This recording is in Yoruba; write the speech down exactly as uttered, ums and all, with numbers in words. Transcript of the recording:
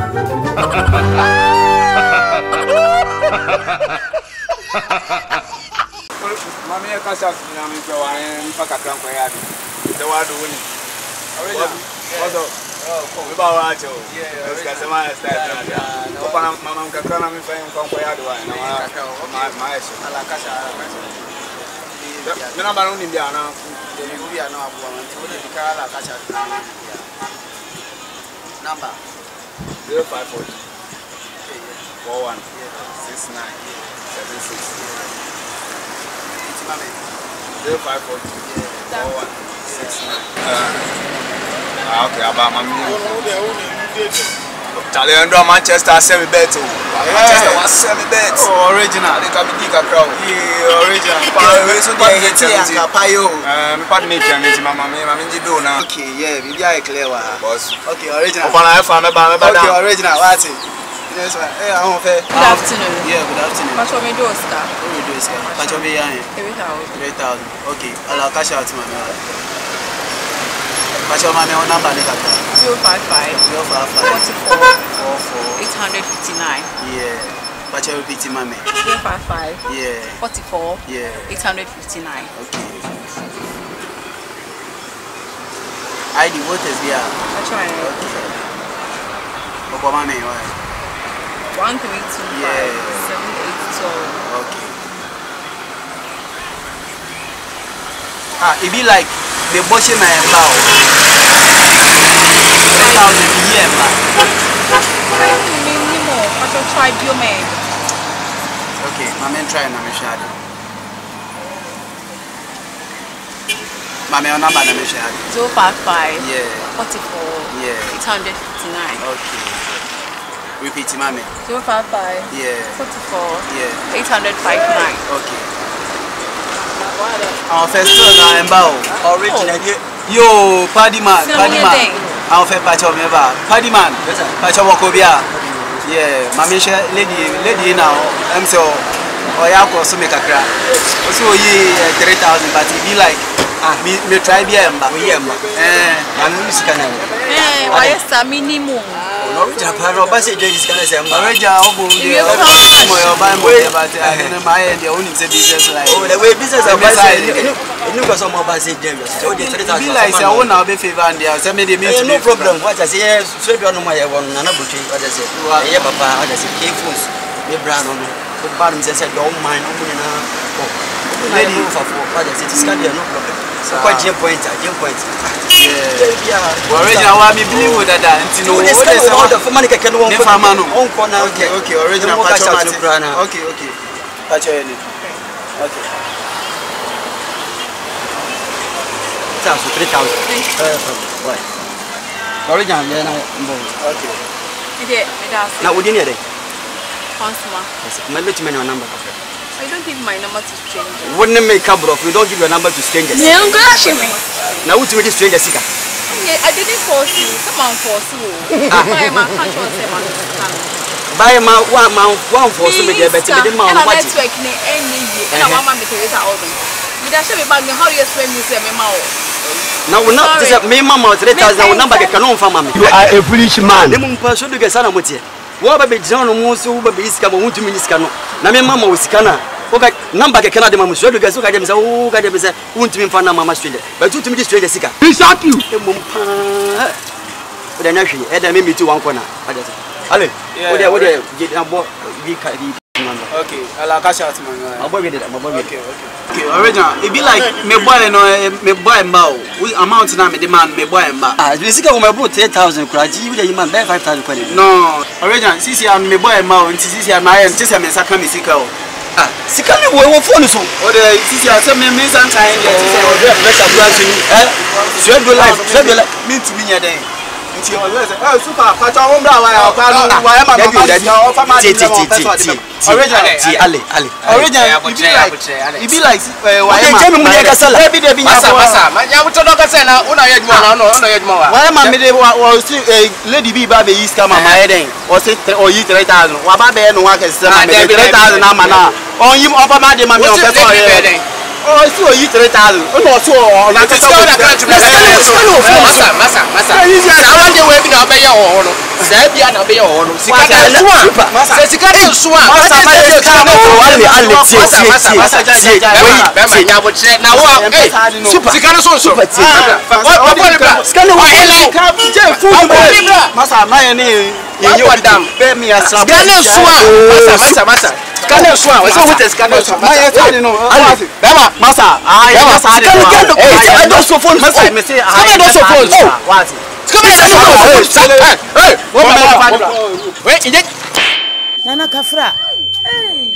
Mami ya kasha na mi pe wa en paka kan ko ya bi. De wa do ni. Ozo. Oh, we ba wa cho. Yeah, it's got some style. Ko pa mama ka kana mi fe kon ko ya do wa na ma ma eso. Ala kasha. Mina ba no ni bia na. Ni go bia na abu wa. Nti wo de ka ala kasha. Number zero five four four one six nine seven six. Zero five four four one six nine. Ah, okay, about my Charlie Andrew Manchester semi bet. Manchester was semi bet. Oh, original. They can be dig a crowd. Yeah, original. Payo, so they get it. Payo. Um, pardon me, can you, Mama? I'm in the door now. Okay, yeah, we are clear. Boss. Okay, original. Okay, original. What's it? Yes, sir. Hey, I'm fair. Good afternoon. Yeah, good afternoon. What you do, Oscar? What you do, Oscar? What you be here? Three thousand. Three thousand. Okay, I'll cash out, man. What's your money on number? Zero five five. Zero five five. Forty-four. Four four. Eight hundred fifty-nine. Yeah. What's your repeat, mommy? Zero five five. Yeah. Forty-four. Yeah. Eight hundred fifty-nine. Okay. I D what is there? I try. Okay. What mommy? Why? One three two five seven eight twelve. Okay. Ah, it be like the butcher my bow. Three thousand a year, man. I don't mean anymore. I shall try your man. Okay, my man trying to make sure. My man number na make sure. Zero five five. Yeah. Forty-four. Yeah. Eight hundred fifty-nine. Okay. Repeat, mommy. Zero five five. Yeah. Forty-four. Yeah. Eight hundred fifty-nine. Okay. Our first one na bow. Original. Yo, Paddy man, Paddy man. Our first patch of never. Paddy man. Yes, sir. Patch of Wakobia. Yeah, mommy share lady, lady now. I'm so. Oh yeah, cause so make a crack. So ye three thousand, but it be like. Ah, me me try be emba. We emba. Eh, I'm used to canal. Eh, why is the minimum? Original paro ba se je is canal se emba. Original obo de. Mo yo ba mo de but I don't my the only business like. Oh, the way business am say. You go some ba se je. So the three thousand. Be like say I na be favor and there. Say me dey mean to no problem. What I say, so do no my one na na buti. What I say. Yeah, papa, what I say. K phones. Me brand no. So bad me say don't mind. No me na. Lady for what I say. This can be no problem. So quite jump point, jump point. Yeah. Original one me believe with that. No, what is the money can no one on corner. Okay, okay. Original patch out to brana. Okay, okay. Patch any. Okay. That's three thousand. Uh, what? Original yeah na mbo. Okay. Ide, me da. Na wodi ne dey. Consumer. Yes. My bet me no number. I don't give my number to strangers. Wouldn't make a bro if you don't give your number to strangers. No, gosh, me. Now, what do you stranger seeker? I didn't force you. Someone forced you. Buy my country on seven. Buy my one man, one for so many better than my network. Any year. And my mom is a organ. Did I show me back how you explain me to me? Now, we're not this me, mamma, three thousand number can on for mammy. You are a foolish man. The moon person to get son of Mutia. What about John Mosu, but is coming to Miniscano? Name mamma was Cana. Okay, number can I demand to get so I can say, oh, I can say, won't mean for Mamma Stranger. But to me, stranger seeker. He shot you. But then actually, I made me to one corner. Ale, what do you get about? Okay, I'll cash out my boy. Okay, okay. Original, it be like me boy no me boy mao. We amount na me demand me boy mba. Ah, we sika we brought ten thousand kraji, you dey man buy five thousand kwani. No, original, sisi am me boy mao, nti sisi am na nti se me saka me sika o. Ah, sika me wo wo phone so. O de sisi am se me me san kan dey sisi o dey pressure to ask you. Eh? Sure do life, sure do life. Me to me nya den. Nti o le say, eh super, pacha wo mbra wa ya pa no wa ya ma no ma offer ma dey one person. Original, ti ale, ale. Original, it be like why am I? Me dey kasala. Every day be nya for. Masa, masa. Ya buto do kasala na una ye dwuma na una ye dwuma wa. Why am I me dey o see lady be ba be use scam ma ye den. O say o yi three thousand. Wa ba be no wa ka say ma me three thousand na ma na. On yim offer ma dey ma me o person ye. Oh, see o yi three thousand. O no so o na ka so. Masa, masa, masa. I want the way be na be ye o no. Say be na be o no. Sika na so a. Say sika na so a. Masa ma sika na wale ale tie tie tie. Wei, be ma nya bo kire na wo eh. Sika na so so. What what bra? Sika na wo ele. Je food bra. Masa ma ye ne ye yo dam. Be me asra. Sika na so a. Masa masa masa. Sika na so a. We say what is sika na so. Ma ye tani no. Be ma masa. Ah, masa. Hey, I don't so phone. Masa me say I don't so phone. What? Come here, hey, hey, what? Wait, Nana Kafra. Hey.